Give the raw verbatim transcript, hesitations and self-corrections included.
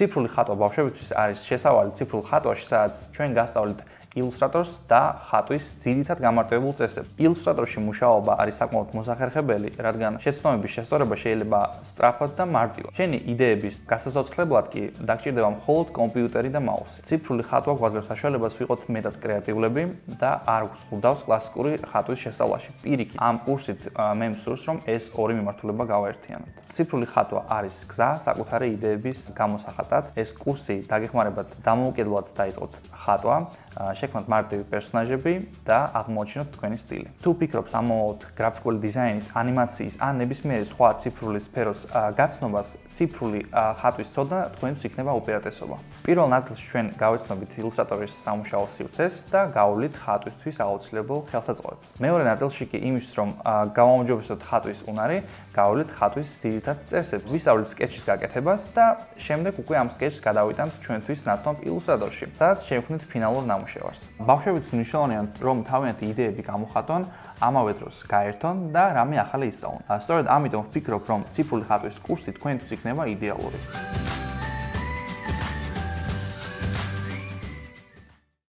ციფრული ხატვა ბავშვებისთვის არის შესავალი ციფრულ ხატვაში, სადაც ჩვენ გასწავლით ილუსტრატორს და ხატვის ძირითად გამარტივებულ წესებს. ილუსტრატორში მუშაობა არის საკმაოდ მოსახერხებელი, რადგან შეცდომების შესწორება შეიძლება სწრაფად და მარტივად. შენი იდეების გასაცოცხლებლად კი დაგჭირდება მხოლოდ კომპიუტერი და მაუსი. ციფრული ხატვა გვაძლევს საშუალებას ვიყოთ მეტად კრეატიულები და არ გვსხურდავს კლასიკური ხატვის შესწავლაში. პირიქით, ამ კურსით მე მსურს, რომ ეს ორი მიმართულება გავაერთიანოთ. ციფრული ხატვა არის გზა საკუთარი იდეების გამოსახატად. ეს კურსი დაგეხმარებათ დამოუკიდებლად დაიწყოთ ხატვა, შექმნათ მარტივი პერსონაჟები და აღმოაჩინოთ თქვენი სტილი. თუ ფიქრობთ ამოვოთ გრაფიკული დიზაინის, ანიმაციის ან ნებისმიერი სხვა ციფრული სფეროს გაცნობას, ციფრული ხატვის ცოდნა თქვენთვის იქნება უპირატესობა. პირველ ნაწილში ჩვენ გავეცნობით ილუსტრატორის სამუშაო სივრცეს და გავავლით ხატვისთვის აუცილებელ ხელსაწყოებს. მეორე ნაწილში კი იმისთვის, რომ გავაუმჯობესოთ ხატვის უნარი, გავავლით ხატვის ძირითად წესებს, ვისწავლით სკეჩის გაკეთებას და შემდეგ უკვე ამ სკეჩს გადავიტანთ ჩვენთვის ნაცნობ ილუსტრატორში, სადაც შევქმნით ფინალურ ნამუშევარს. ბავშვებიც მნიშვნელოვანია, რომ თავიანთი იდეები გამოხატონ, ამავე დროს გაერთონ და რამე ახალი ისწავლონ. სწორედ ამიტომ ვფიქრობ, რომ ციფრული ხატვის კურსი თქვენთვის იქნება იდეალური.